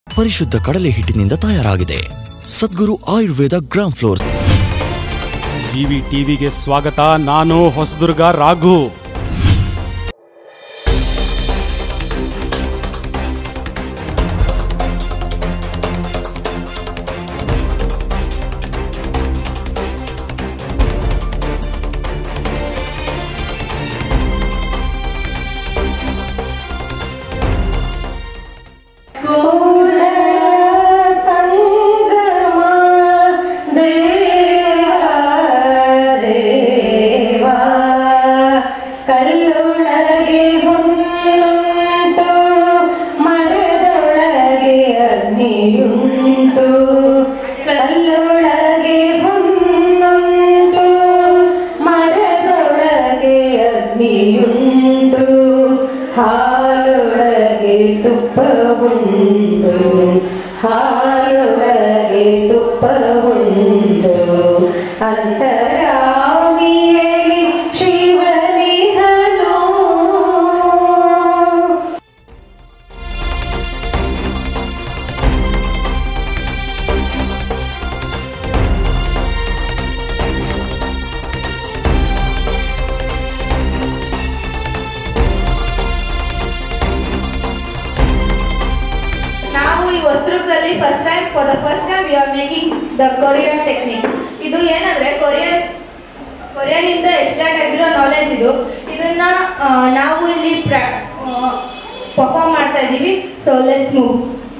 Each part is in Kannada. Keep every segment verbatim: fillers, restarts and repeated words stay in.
ಪರಿಶುದ್ಧ ಕಡಲೆ ಹಿಟ್ಟಿನಿಂದ ತಯಾರಾಗಿದೆ. Sadguru Ayurveda gram flour. GV ಟಿವಿಗೆ ಸ್ವಾಗತ. ನಾನು ಹೊಸದುರ್ಗ ರಾಘು. ಹಾಲೊಳಗೆ ತುಪ್ಪವುಂಟು, ಹಾಲೊಳಗೆ ತುಪ್ಪವುಂಟು, ಅಂತರಾಗಿಯಲ್ಲಿ ಶಿವನಿಹನು. ಹೊಸದುರ್ಗದಲ್ಲಿ first time for the first time we are making the Korean technique. ಇದು ಏನಂದ್ರೆ ಕೊರಿಯನ್ ಕೊರಿಯನ್ ಇಂದ ಎಕ್ಸ್ಟ್ರಾಕ್ಟ್ ಆಗಿರೋ ನಾಲೆಜ್ ಇದು. ಇದನ್ನ ನಾವು ಇಲ್ಲಿ ಪರ್ಫಾರ್ಮ್ ಮಾಡ್ತಾ ಇದ್ದೀವಿ. So let's move.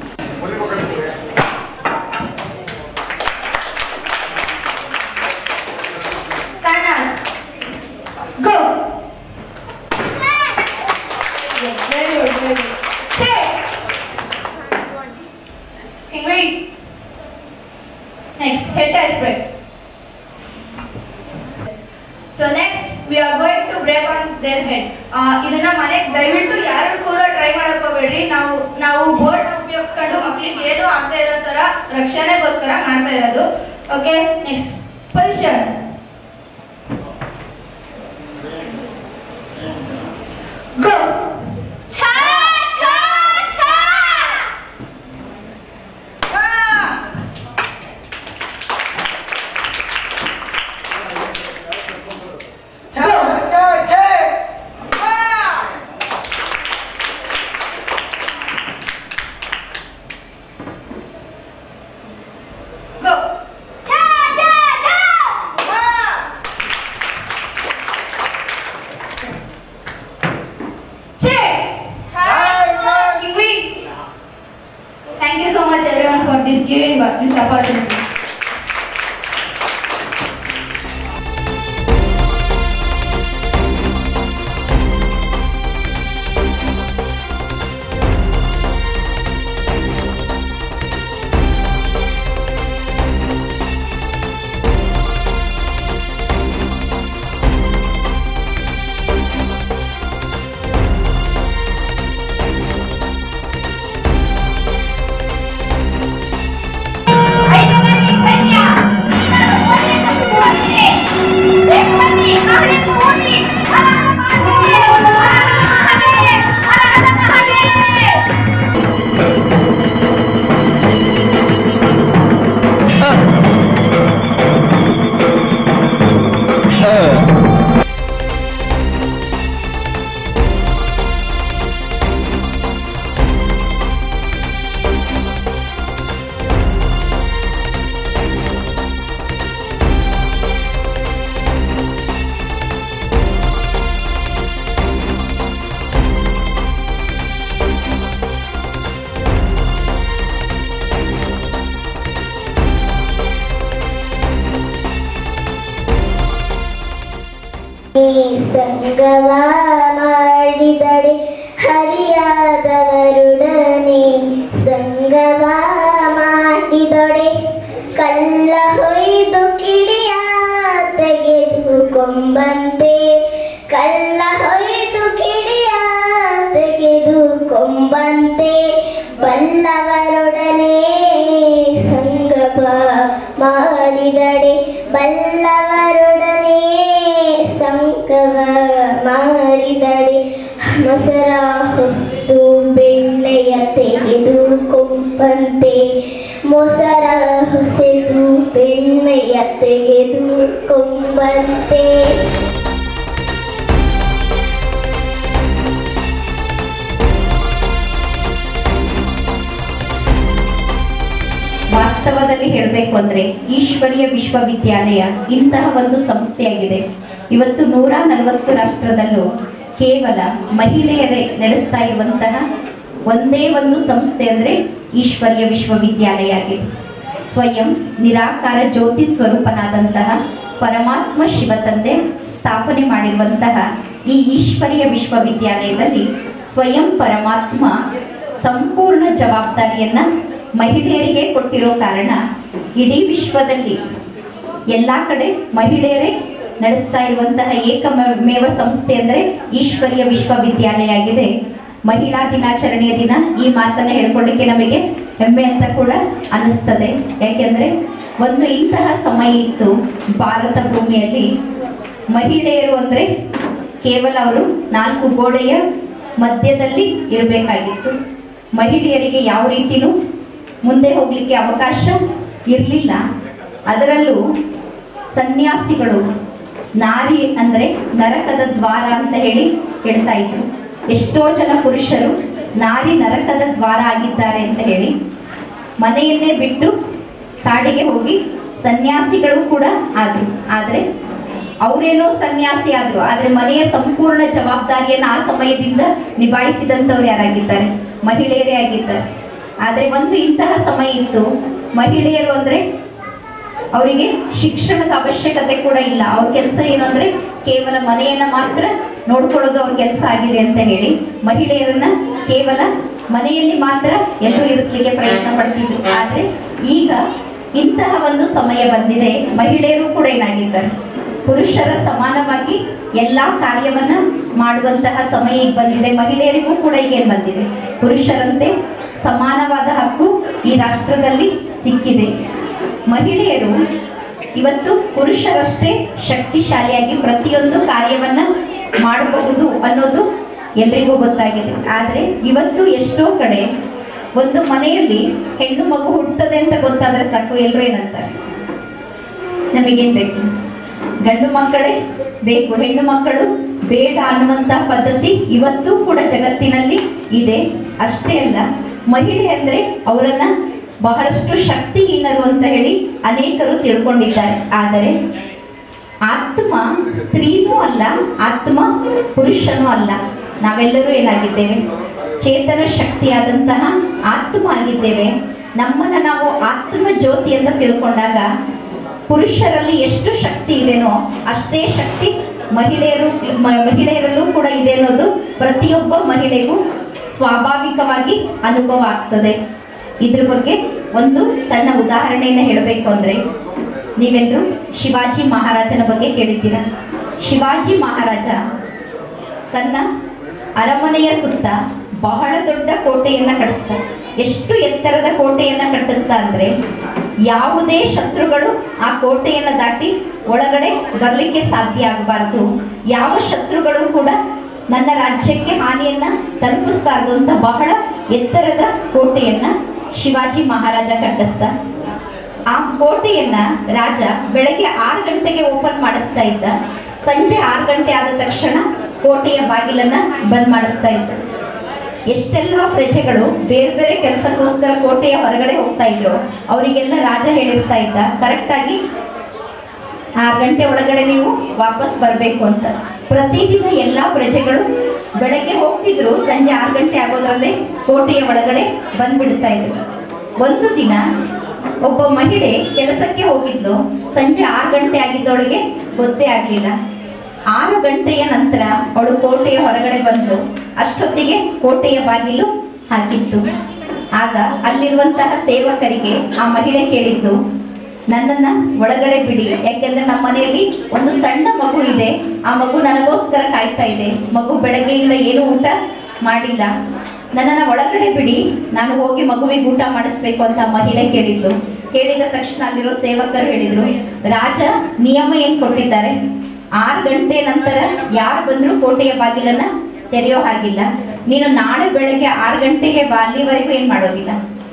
Go. Very good, very good. Great. Next, head tie spread. So next, we are going to break on their head. ಇದನ್ನ ಮನೆಗೆ ದಯವಿಟ್ಟು ಯಾರು ಕೂಡ ಟ್ರೈ ಮಾಡಕ್ ಹೋಗ್ಬೇಡ್ರಿ. ನಾವು ನಾವು ಬೋರ್ಡ್ ಉಪಯೋಗಿಸ್ಕೊಂಡು ಮಕ್ಕಳಿಗೆ ಏನು ಆಗದೆ ಇರೋ ತರ ರಕ್ಷಣೆಗೋಸ್ಕರ ಮಾಡ್ತಾ ಇರೋದು. Okay, next position. Go. Thank you so much everyone for this giving this opportunity. ಸಂಗವ ಮಾಡಿದಡೆ ಹರಿಯಾದವರುಡನೆ, ಸಂಗವ ಮಾಡಿದೊಡೆ ಕಲ್ಲ ಹೊಯ್ದು ಕಿಡಿಯ ತೆಗೆದು ಕೊಂಬಂತೆ, ಕಲ್ಲ ಹೊಯ್ದು ಕಿಡಿಯ ತೆಗೆದು ಕೊಂಬಂತೆ, ಬಲ್ಲವರೊಡನೆ ಸಂಗವ ಮಾಡಿದಡೆ, ಬಲ್ಲವರೊಡನೆ ಸಂಗವ ಮಾಡಿದಡೆ, ಮೊಸರ ಹೊಸ್ತು ಬೆಣ್ಣೆಯ ತೆಗೆದು ಕೊಂಬ ರೂಪಂತೆ ಮೊಸರ ಹೊಸೆದು ಬೆಣ್ಣೆಯ ತೆಗೆದು ಕೊಂಬಂತೆ. ವಾಸ್ತವದಲ್ಲಿ ಹೇಳಬೇಕು ಅಂದ್ರೆ ಈಶ್ವರೀಯ ವಿಶ್ವವಿದ್ಯಾಲಯ ಇಂತಹ ಒಂದು ಸಂಸ್ಥೆಯಾಗಿದೆ. ಇವತ್ತು ನೂರ ನಲವತ್ತು ರಾಷ್ಟ್ರದಲ್ಲೂ ಕೇವಲ ಮಹಿಳೆಯರೇ ನಡೆಸ್ತಾ ಇರುವಂತಹ ಒಂದೇ ಒಂದು ಸಂಸ್ಥೆ ಅಂದರೆ ಈಶ್ವರೀಯ ವಿಶ್ವವಿದ್ಯಾಲಯ ಆಗಿದೆ. ಸ್ವಯಂ ನಿರಾಕಾರ ಜ್ಯೋತಿ ಸ್ವರೂಪನಾದಂತಹ ಪರಮಾತ್ಮ ಶಿವ ತಂದೆ ಸ್ಥಾಪನೆ ಮಾಡಿರುವಂತಹ ಈ ಈಶ್ವರೀಯ ವಿಶ್ವವಿದ್ಯಾಲಯದಲ್ಲಿ ಸ್ವಯಂ ಪರಮಾತ್ಮ ಸಂಪೂರ್ಣ ಜವಾಬ್ದಾರಿಯನ್ನ ಮಹಿಳೆಯರಿಗೆ ಕೊಟ್ಟಿರೋ ಕಾರಣ ಇಡೀ ವಿಶ್ವದಲ್ಲಿ ಎಲ್ಲ ಕಡೆ ಮಹಿಳೆಯರೇ ನಡೆಸ್ತಾ ಇರುವಂತಹ ಏಕಮೇವ ಸಂಸ್ಥೆ ಅಂದರೆ ಈಶ್ವರೀಯ ವಿಶ್ವವಿದ್ಯಾಲಯ ಆಗಿದೆ. ಮಹಿಳಾ ದಿನಾಚರಣೆಯ ದಿನ ಈ ಮಾತನ್ನ ಹೇಳ್ಕೊಳ್ಳಿಕ್ಕೆ ನಮಗೆ ಹೆಮ್ಮೆ ಅಂತ ಕೂಡ ಅನಿಸ್ತದೆ. ಯಾಕೆಂದ್ರೆ ಒಂದು ಇಂತಹ ಸಮಯ ಇತ್ತು ಭಾರತ ಭೂಮಿಯಲ್ಲಿ, ಮಹಿಳೆಯರು ಅಂದ್ರೆ ಕೇವಲ ಅವರು ನಾಲ್ಕು ಗೋಡೆಯ ಮಧ್ಯದಲ್ಲಿ ಇರಬೇಕಾಗಿತ್ತು. ಮಹಿಳೆಯರಿಗೆ ಯಾವ ರೀತಿನೂ ಮುಂದೆ ಹೋಗ್ಲಿಕ್ಕೆ ಅವಕಾಶ ಇರಲಿಲ್ಲ. ಅದರಲ್ಲೂ ಸನ್ಯಾಸಿಗಳು ನಾರಿ ಅಂದರೆ ನರಕದ ದ್ವಾರ ಅಂತ ಹೇಳಿ ಹೇಳ್ತಾ ಇದ್ರು. ಎಷ್ಟೋ ಜನ ಪುರುಷರು ನಾರಿ ನರಕದ ದ್ವಾರ ಆಗಿದ್ದಾರೆ ಅಂತ ಹೇಳಿ ಮನೆಯನ್ನೇ ಬಿಟ್ಟು ಕಾಡಿಗೆ ಹೋಗಿ ಸನ್ಯಾಸಿಗಳು ಕೂಡ ಆದ್ರು. ಆದರೆ ಅವರೇನೋ ಸನ್ಯಾಸಿ ಆದ್ರು, ಆದರೆ ಮನೆಯ ಸಂಪೂರ್ಣ ಜವಾಬ್ದಾರಿಯನ್ನು ಆ ಸಮಯದಿಂದ ನಿಭಾಯಿಸಿದಂಥವ್ರು ಯಾರಾಗಿದ್ದಾರೆ? ಮಹಿಳೆಯರೇ ಆಗಿದ್ದಾರೆ. ಆದರೆ ಒಂದು ಇಂತಹ ಸಮಯ ಇತ್ತು, ಮಹಿಳೆಯರು ಅಂದರೆ ಅವರಿಗೆ ಶಿಕ್ಷಣದ ಅವಶ್ಯಕತೆ ಕೂಡ ಇಲ್ಲ. ಅವ್ರ ಕೆಲಸ ಏನು ಅಂದರೆ ಕೇವಲ ಮನೆಯನ್ನ ಮಾತ್ರ ನೋಡ್ಕೊಳ್ಳೋದು ಅವ್ರ ಕೆಲಸ ಆಗಿದೆ ಅಂತ ಹೇಳಿ ಮಹಿಳೆಯರನ್ನ ಕೇವಲ ಮನೆಯಲ್ಲಿ ಮಾತ್ರ ಎಲ್ಲರೂ ಇರಿಸಲಿಕ್ಕೆ ಪ್ರಯತ್ನ ಪಡ್ತಿದ್ರು. ಆದರೆ ಈಗ ಇಂತಹ ಒಂದು ಸಮಯ ಬಂದಿದೆ, ಮಹಿಳೆಯರು ಕೂಡ ಏನಾಗಿದ್ದಾರೆ, ಪುರುಷರ ಸಮಾನವಾಗಿ ಎಲ್ಲ ಕಾರ್ಯವನ್ನ ಮಾಡುವಂತಹ ಸಮಯ ಈಗ ಬಂದಿದೆ. ಮಹಿಳೆಯರಿಗೂ ಕೂಡ ಈಗೇನು ಬಂದಿದೆ, ಪುರುಷರಂತೆ ಸಮಾನವಾದ ಹಕ್ಕು ಈ ರಾಷ್ಟ್ರದಲ್ಲಿ ಸಿಕ್ಕಿದೆ. ಮಹಿಳೆಯರು ಇವತ್ತು ಪುರುಷರಷ್ಟೇ ಶಕ್ತಿಶಾಲಿಯಾಗಿ ಪ್ರತಿಯೊಂದು ಕಾರ್ಯವನ್ನ ಮಾಡಬಹುದು ಅನ್ನೋದು ಎಲ್ರಿಗೂ ಗೊತ್ತಾಗಿದೆ. ಆದರೆ ಇವತ್ತು ಎಷ್ಟೋ ಕಡೆ ಒಂದು ಮನೆಯಲ್ಲಿ ಹೆಣ್ಣು ಮಗು ಹುಟ್ಟುತ್ತದೆ ಅಂತ ಗೊತ್ತಾದ್ರೆ ಸಾಕು, ಎಲ್ಲರೂ ಏನಂತಾರೆ, ನಮಗೇನು ಬೇಕು, ಗಂಡು ಮಕ್ಕಳೇ ಬೇಕು, ಹೆಣ್ಣು ಮಕ್ಕಳು ಬೇಡ ಅನ್ನುವಂಥ ಪದ್ಧತಿ ಇವತ್ತು ಕೂಡ ಜಗತ್ತಿನಲ್ಲಿ ಇದೆ. ಅಷ್ಟೇ ಅಲ್ಲ, ಮಹಿಳೆ ಅಂದರೆ ಅವರನ್ನ ಬಹಳಷ್ಟು ಶಕ್ತಿಹೀನರು ಅಂತ ಹೇಳಿ ಅನೇಕರು ತಿಳ್ಕೊಂಡಿದ್ದಾರೆ. ಆದರೆ ಆತ್ಮ ಸ್ತ್ರೀನೂ ಅಲ್ಲ, ಆತ್ಮ ಪುರುಷನೂ ಅಲ್ಲ. ನಾವೆಲ್ಲರೂ ಏನಾಗಿದ್ದೇವೆ, ಚೇತನ ಶಕ್ತಿಯಾದಂತಹ ಆತ್ಮ ಆಗಿದ್ದೇವೆ. ನಮ್ಮನ್ನು ನಾವು ಆತ್ಮ ಜ್ಯೋತಿ ಅಂತ ತಿಳ್ಕೊಂಡಾಗ ಪುರುಷರಲ್ಲಿ ಎಷ್ಟು ಶಕ್ತಿ ಇದೆನೋ ಅಷ್ಟೇ ಶಕ್ತಿ ಮಹಿಳೆಯರು ಮಹಿಳೆಯರಲ್ಲೂ ಕೂಡ ಇದೆ ಅನ್ನೋದು ಪ್ರತಿಯೊಬ್ಬ ಮಹಿಳೆಗೂ ಸ್ವಾಭಾವಿಕವಾಗಿ ಅನುಭವ ಆಗ್ತದೆ. ಇದ್ರ ಬಗ್ಗೆ ಒಂದು ಸಣ್ಣ ಉದಾಹರಣೆಯನ್ನು ಹೇಳಬೇಕು ಅಂದರೆ, ನೀವೆಲ್ಲರೂ ಶಿವಾಜಿ ಮಹಾರಾಜನ ಬಗ್ಗೆ ಕೇಳಿದ್ದೀರಾ. ಶಿವಾಜಿ ಮಹಾರಾಜ ತನ್ನ ಅರಮನೆಯ ಸುತ್ತ ಬಹಳ ದೊಡ್ಡ ಕೋಟೆಯನ್ನು ಕಟ್ಟಿಸ್ತಾರೆ. ಎಷ್ಟು ಎತ್ತರದ ಕೋಟೆಯನ್ನು ಕಟ್ಟಿಸ್ತಾ ಅಂದರೆ ಯಾವುದೇ ಶತ್ರುಗಳು ಆ ಕೋಟೆಯನ್ನು ದಾಟಿ ಒಳಗಡೆ ಬರಲಿಕ್ಕೆ ಸಾಧ್ಯ ಆಗಬಾರ್ದು, ಯಾವ ಶತ್ರುಗಳು ಕೂಡ ನನ್ನ ರಾಜ್ಯಕ್ಕೆ ಹಾನಿಯನ್ನ ತಲುಪಿಸಬಾರ್ದು ಅಂತ ಬಹಳ ಎತ್ತರದ ಕೋಟೆಯನ್ನ ಶಿವಾಜಿ ಮಹಾರಾಜ ಕಟ್ಟಿಸ್ತ. ಆ ಕೋಟೆಯನ್ನ ರಾಜ ಬೆಳಗ್ಗೆ ಆರು ಗಂಟೆಗೆ ಓಪನ್ ಮಾಡಿಸ್ತಾ ಇದ್ದ. ಸಂಜೆ ಆರು ಗಂಟೆ ಆದ ತಕ್ಷಣ ಕೋಟೆಯ ಬಾಗಿಲನ್ನ ಬಂದ್ ಮಾಡಿಸ್ತಾ ಇದ್ದ. ಎಷ್ಟೆಲ್ಲ ಪ್ರಜೆಗಳು ಬೇರೆ ಬೇರೆ ಕೆಲಸಕ್ಕೋಸ್ಕರ ಕೋಟೆಯ ಹೊರಗಡೆ ಹೋಗ್ತಾ ಇದ್ರು, ಅವರಿಗೆಲ್ಲ ರಾಜ ಹೇಳಿರ್ತಾ ಇದ್ದ, ಕರೆಕ್ಟಾಗಿ ಆರು ಗಂಟೆ ಒಳಗಡೆ ನೀವು ವಾಪಸ್ ಬರಬೇಕು ಅಂತ. ಪ್ರತಿದಿನ ಎಲ್ಲ ಪ್ರಜೆಗಳು ಬೆಳಗ್ಗೆ ಹೋಗ್ತಿದ್ರು, ಸಂಜೆ ಆರು ಗಂಟೆ ಆಗೋದ್ರಲ್ಲೇ ಕೋಟೆಯ ಒಳಗಡೆ ಬಂದ್ಬಿಡ್ತಾ ಇದ್ರು. ಒಂದು ದಿನ ಒಬ್ಬ ಮಹಿಳೆ ಕೆಲಸಕ್ಕೆ ಹೋಗಿದ್ಲು, ಸಂಜೆ ಆರು ಗಂಟೆ ಆಗಿದ್ದವಳಿಗೆ ಗೊತ್ತೇ ಆಗಲಿಲ್ಲ. ಆರು ಗಂಟೆಯ ನಂತರ ಅವಳು ಕೋಟೆಯ ಹೊರಗಡೆ ಬಂದು ಅಷ್ಟೊತ್ತಿಗೆ ಕೋಟೆಯ ಬಾಗಿಲು ಹಾಕಿತ್ತು. ಆಗ ಅಲ್ಲಿರುವಂತಹ ಸೇವಕರಿಗೆ ಆ ಮಹಿಳೆ ಕೇಳಿದ್ದು, ನನ್ನನ್ನು ಒಳಗಡೆ ಬಿಡಿ, ಯಾಕೆಂದ್ರೆ ನಮ್ಮ ಮನೆಯಲ್ಲಿ ಒಂದು ಸಣ್ಣ ಮಗು ಇದೆ, ಆ ಮಗು ನನಗೋಸ್ಕರ ಕಾಯ್ತಾ ಇದೆ, ಮಗು ಬೆಳಗ್ಗೆಯಿಂದ ಏನು ಊಟ ಮಾಡಿಲ್ಲ, ನನ್ನನ್ನು ಒಳಗಡೆ ಬಿಡಿ, ನಾನು ಹೋಗಿ ಮಗುವಿಗೆ ಊಟ ಮಾಡಿಸ್ಬೇಕು ಅಂತ ಮಹಿಳೆ ಕೇಳಿದ್ದು. ಕೇಳಿದ ತಕ್ಷಣ ಅಲ್ಲಿರೋ ಸೇವಕರು ಹೇಳಿದ್ರು, ರಾಜ ನಿಯಮ ಏನು ಕೊಟ್ಟಿದ್ದಾರೆ, ಆರು ಗಂಟೆ ನಂತರ ಯಾರು ಬಂದರೂ ಕೋಟೆಯ ಬಾಗಿಲನ್ನು ತೆರೆಯೋ ಹಾಗಿಲ್ಲ, ನೀನು ನಾಳೆ ಬೆಳಗ್ಗೆ ಆರು ಗಂಟೆಗೆ ಬಾ, ಅಲ್ಲಿವರೆಗೂ ಏನು ಮಾಡೋದಿಲ್ಲ,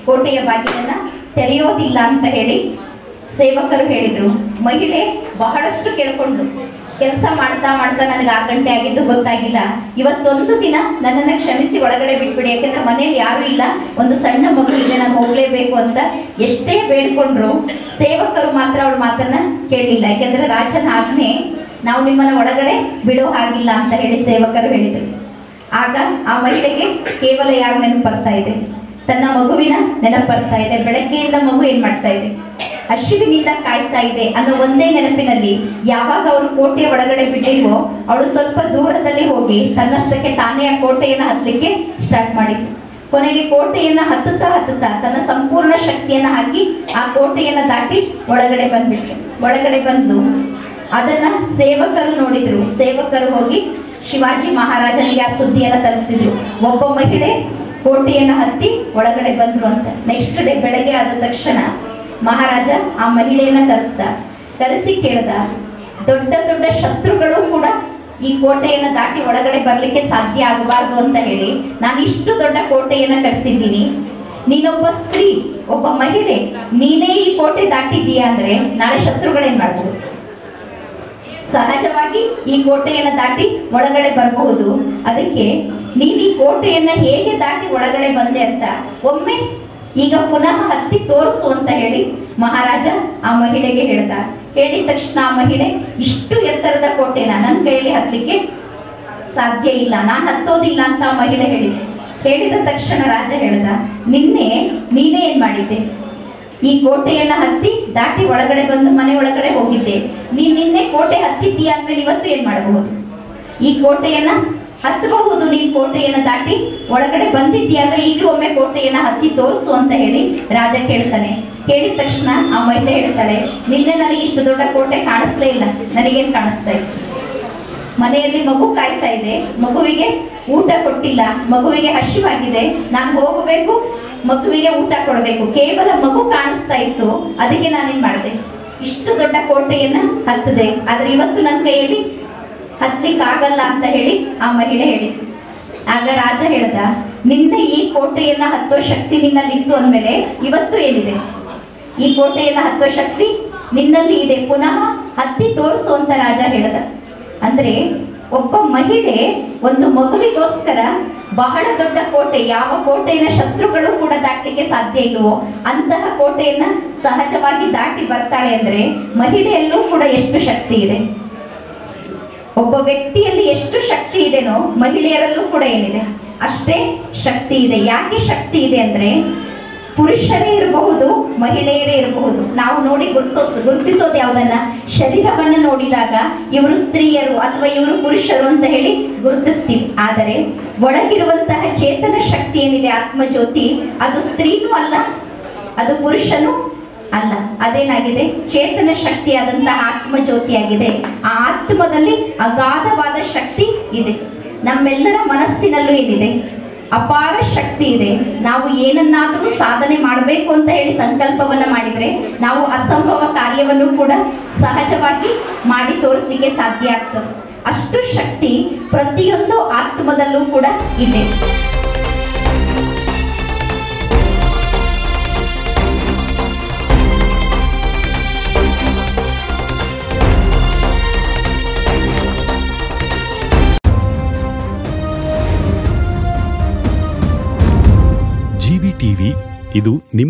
ಕೋಟೆಯ ಬಾಗಿಲನ್ನ ತೆರೆಯೋದಿಲ್ಲ ಅಂತ ಹೇಳಿ ಸೇವಕರು ಹೇಳಿದ್ರು. ಮಹಿಳೆ ಬಹಳಷ್ಟು ಕೇಳ್ಕೊಂಡ್ರು. ಕೆಲಸ ಮಾಡ್ತಾ ಮಾಡ್ತಾ ನನಗೆ ಆರು ಗಂಟೆ ಆಗಿದ್ದು ಗೊತ್ತಾಗಿಲ್ಲ, ಇವತ್ತೊಂದು ದಿನ ನನ್ನನ್ನು ಕ್ಷಮಿಸಿ ಒಳಗಡೆ ಬಿಟ್ಬಿಡಿ, ಯಾಕೆಂದ್ರೆ ಮನೇಲಿ ಯಾರು ಇಲ್ಲ, ಒಂದು ಸಣ್ಣ ಮಗು ಇದೆ, ನಾನು ಹೋಗ್ಲೇಬೇಕು ಅಂತ ಎಷ್ಟೇ ಬೇಡ್ಕೊಂಡ್ರು ಸೇವಕರು ಮಾತ್ರ ಅವಳ ಮಾತನ್ನ ಕೇಳಲಿಲ್ಲ. ಯಾಕೆಂದ್ರೆ ರಾಜನ ಆಜ್ಞೆ, ನಾವು ನಿಮ್ಮನ್ನ ಒಳಗಡೆ ಬಿಡೋ ಹಾಗಿಲ್ಲ ಅಂತ ಹೇಳಿ ಸೇವಕರು ಹೇಳಿದರು. ಆಗ ಆ ಮಹಿಳೆಗೆ ಕೇವಲ ಯಾರು ನೆನಪು ಬರ್ತಾ ಇದೆ? ತನ್ನ ಮಗುವಿನ ನೆನಪು ಬರ್ತಾ ಇದೆ. ಬೆಳಗ್ಗೆಯಿಂದ ಮಗು ಏನ್ ಮಾಡ್ತಾ ಇದೆ? ಹಸಿವಿನಿಂದ ಕಾಯ್ತಾ ಇದೆ ಅನ್ನೋ ಒಂದೇ ನೆನಪಿನಲ್ಲಿ ಯಾವಾಗ ಅವರು ಕೋಟೆಯ ಒಳಗಡೆ ಬಿಟ್ಟಿಲ್ವೋ ಅವಳು ಸ್ವಲ್ಪ ದೂರದಲ್ಲಿ ಹೋಗಿ ತನ್ನಷ್ಟಕ್ಕೆ ತಾನೇ ಆ ಕೋಟೆಯನ್ನ ಹತ್ತಲಿಕ್ಕೆ ಸ್ಟಾರ್ಟ್ ಮಾಡಿದ್ಲು. ಕೊನೆಗೆ ಕೋಟೆಯನ್ನ ಹತ್ತುತ್ತಾ ಹತ್ತುತ್ತಾ ತನ್ನ ಸಂಪೂರ್ಣ ಶಕ್ತಿಯನ್ನ ಹಾಕಿ ಆ ಕೋಟೆಯನ್ನ ದಾಟಿ ಒಳಗಡೆ ಬಂದ್ಬಿಟ್ಲು. ಒಳಗಡೆ ಬಂದು ಅದನ್ನ ಸೇವಕರು ನೋಡಿದ್ರು. ಸೇವಕರು ಹೋಗಿ ಶಿವಾಜಿ ಮಹಾರಾಜನಿಗೆ ಆ ಸುದ್ದಿಯನ್ನ ತಲುಪಿಸಿದ್ರು, ಒಬ್ಬ ಮಹಿಳೆ ಕೋಟೆಯನ್ನ ಹತ್ತಿ ಒಳಗಡೆ ಬಂದ್ರು ಅಂತ. ನೆಕ್ಸ್ಟ್ ಡೇ ಬೆಳಗ್ಗೆ ಆದ ತಕ್ಷಣ ಮಹಾರಾಜ ಆ ಮಹಿಳೆಯನ್ನ ಕರೆಸ್ದ. ಕರೆಸಿ ಕೇಳ್ದ, ದೊಡ್ಡ ದೊಡ್ಡ ಶತ್ರುಗಳು ಕೂಡ ಈ ಕೋಟೆಯನ್ನ ದಾಟಿ ಒಳಗಡೆ ಬರ್ಲಿಕ್ಕೆ ಸಾಧ್ಯ ಆಗಬಾರ್ದು ಅಂತ ಹೇಳಿ ನಾನು ಇಷ್ಟು ದೊಡ್ಡ ಕೋಟೆಯನ್ನ ಕಟ್ಸಿದ್ದೀನಿ. ನೀನೊಬ್ಬ ಸ್ತ್ರೀ, ಒಬ್ಬ ಮಹಿಳೆ, ನೀನೇ ಈ ಕೋಟೆ ದಾಟಿದ್ದೀಯಾ ಅಂದ್ರೆ ನಾಳೆ ಶತ್ರುಗಳೇನ್ ಮಾಡ್ಬೋದು? ಸಹಜವಾಗಿ ಈ ಕೋಟೆಯನ್ನ ದಾಟಿ ಒಳಗಡೆ ಬರಬಹುದು. ಅದಕ್ಕೆ ನೀನು ಈ ಕೋಟೆಯನ್ನ ಹೇಗೆ ದಾಟಿ ಒಳಗಡೆ ಬಂದೆ ಅಂತ ಒಮ್ಮೆ ಈಗ ಪುನಃ ಹತ್ತಿ ತೋರಿಸು ಅಂತ ಹೇಳಿ ಮಹಾರಾಜ ಆ ಮಹಿಳೆಗೆ ಹೇಳ್ದ. ಹೇಳಿದ ತಕ್ಷಣ ಆ ಮಹಿಳೆ, ಇಷ್ಟು ಎತ್ತರದ ಕೋಟೆನ ನನ್ನ ಕೈಯಲ್ಲಿ ಹತ್ತಲಿಕ್ಕೆ ಸಾಧ್ಯ ಇಲ್ಲ, ನಾನು ಹತ್ತೋದಿಲ್ಲ ಅಂತ ಆ ಮಹಿಳೆ ಹೇಳಿದೆ. ಹೇಳಿದ ತಕ್ಷಣ ರಾಜ ಹೇಳ್ದ, ನಿನ್ನೆ ನೀನೇ ಏನ್ ಮಾಡಿದ್ದೆ? ಈ ಕೋಟೆಯನ್ನ ಹತ್ತಿ ದಾಟಿ ಒಳಗಡೆ ಬಂದು ಮನೆ ಒಳಗಡೆ ಹೋಗಿದ್ದೆ. ನೀನ್ ನಿನ್ನೆ ಕೋಟೆ ಹತ್ತಿದ್ದೀಯ ಅಂದ್ಮೇಲೆ ಇವತ್ತು ಏನ್ ಮಾಡಬಹುದು? ಈ ಕೋಟೆಯನ್ನ ಹತ್ತಬಹುದು. ನೀನ್ ಕೋಟೆಯನ್ನ ದಾಟಿ ಒಳಗಡೆ ಬಂದಿದ್ದೀಯ ಅಂದ್ರೆ ಈಗಲೂ ಒಮ್ಮೆ ಕೋಟೆಯನ್ನ ಹತ್ತಿ ತೋರಿಸು ಅಂತ ಹೇಳಿ ರಾಜ ಕೇಳ್ತಾನೆ. ಕೇಳಿದ ತಕ್ಷಣ ಆ ಮಹಿಳೆ ಹೇಳ್ತಾಳೆ, ನಿನ್ನೆ ನನಗೆ ಇಷ್ಟು ದೊಡ್ಡ ಕೋಟೆ ಕಾಣಿಸ್ಲೇ ಇಲ್ಲ, ನನಗೇನ್ ಕಾಣಿಸ್ತಾ ಇತ್ತು? ಮನೆಯಲ್ಲಿ ಮಗು ಕಾಯ್ತಾ ಇದೆ, ಮಗುವಿಗೆ ಊಟ ಕೊಟ್ಟಿಲ್ಲ, ಮಗುವಿಗೆ ಹಸಿವಾಗಿದೆ, ನಾನು ಹೋಗಬೇಕು, ಮಗುವಿಗೆ ಊಟ ಕೊಡಬೇಕು, ಕೇವಲ ಮಗು ಕಾಣಿಸ್ತಾ ಇತ್ತು, ಅದಕ್ಕೆ ನಾನೇನ್ ಮಾಡಿದೆ? ಇಷ್ಟು ದೊಡ್ಡ ಕೋಟೆಯನ್ನ ಹತ್ತದೆ. ಆದ್ರೆ ಇವತ್ತು ನನ್ನ ಕೈಯಲ್ಲಿ ಹತ್ಲಿಕ್ಕಾಗಲ್ಲ ಅಂತ ಹೇಳಿ ಆ ಮಹಿಳೆ ಹೇಳಿದ್ರು. ಆಗ ರಾಜ ಹೇಳ್ದ, ನಿನ್ನೆ ಈ ಕೋಟೆಯನ್ನ ಹತ್ತೋ ಶಕ್ತಿ ನಿನ್ನಲ್ಲಿ ಇತ್ತು ಅಂದ್ಮೇಲೆ ಇವತ್ತು ಏನಿದೆ? ಈ ಕೋಟೆಯನ್ನ ಹತ್ತೋ ಶಕ್ತಿ ನಿನ್ನಲ್ಲಿ ಇದೆ, ಪುನಃ ಹತ್ತಿ ತೋರಿಸು ಅಂತ ರಾಜ ಹೇಳ್ದ. ಅಂದ್ರೆ ಒಬ್ಬ ಮಹಿಳೆ ಒಂದು ಮಗುವಿಗೋಸ್ಕರ ಬಹಳ ದೊಡ್ಡ ಕೋಟೆ, ಯಾವ ಕೋಟೆಯನ್ನ ಶತ್ರುಗಳು ಕೂಡ ದಾಟಲಿಕ್ಕೆ ಸಾಧ್ಯ ಇಲ್ವೋ ಅಂತಹ ಕೋಟೆಯನ್ನ ಸಹಜವಾಗಿ ದಾಟಿ ಬರ್ತಾಳೆ ಅಂದ್ರೆ ಮಹಿಳೆಯಲ್ಲೂ ಕೂಡ ಎಷ್ಟು ಶಕ್ತಿ ಇದೆ. ಒಬ್ಬ ವ್ಯಕ್ತಿಯಲ್ಲಿ ಎಷ್ಟು ಶಕ್ತಿ ಇದೆನೋ ಮಹಿಳೆಯರಲ್ಲೂ ಕೂಡ ಏನಿದೆ ಅಷ್ಟೇ ಶಕ್ತಿ ಇದೆ. ಯಾಕೆ ಶಕ್ತಿ ಇದೆ ಅಂದ್ರೆ ಪುರುಷರೇ ಇರಬಹುದು, ಮಹಿಳೆಯರೇ ಇರಬಹುದು. ನಾವು ನೋಡಿ ಗುರುತಿಸ್ ಗುರುತಿಸೋದು ಯಾವುದನ್ನ? ಶರೀರವನ್ನ ನೋಡಿದಾಗ ಇವರು ಸ್ತ್ರೀಯರು ಅಥವಾ ಇವರು ಪುರುಷರು ಅಂತ ಹೇಳಿ ಗುರುತಿಸ್ತೀವಿ. ಆದರೆ ಒಳಗಿರುವಂತಹ ಚೇತನ ಶಕ್ತಿ ಏನಿದೆ, ಆತ್ಮಜ್ಯೋತಿ, ಅದು ಸ್ತ್ರೀನೂ ಅಲ್ಲ, ಅದು ಪುರುಷನೂ ಅಲ್ಲ. ಅದೇನಾಗಿದೆ? ಚೇತನ ಶಕ್ತಿಯಾದಂತಹ ಆತ್ಮಜ್ಯೋತಿಯಾಗಿದೆ. ಆ ಆತ್ಮದಲ್ಲಿ ಅಗಾಧವಾದ ಶಕ್ತಿ ಇದೆ. ನಮ್ಮೆಲ್ಲರ ಮನಸ್ಸಿನಲ್ಲೂ ಏನಿದೆ? ಅಪಾರ ಶಕ್ತಿ ಇದೆ. ನಾವು ಏನನ್ನಾದರೂ ಸಾಧನೆ ಮಾಡಬೇಕು ಅಂತ ಹೇಳಿ ಸಂಕಲ್ಪವನ್ನ ಮಾಡಿದ್ರೆ ನಾವು ಅಸಂಭವ ಕಾರ್ಯವನ್ನು ಕೂಡ ಸಹಜವಾಗಿ ಮಾಡಿ ತೋರಿಸಲಿಕ್ಕೆ ಸಾಧ್ಯ ಆಗ್ತದೆ. ಅಷ್ಟು ಶಕ್ತಿ ಪ್ರತಿಯೊಂದು ಆತ್ಮದಲ್ಲೂ ಕೂಡ ಇದೆ. ಜಿವಿ ಟಿವಿ ಇದು ನಿಮ್ಮ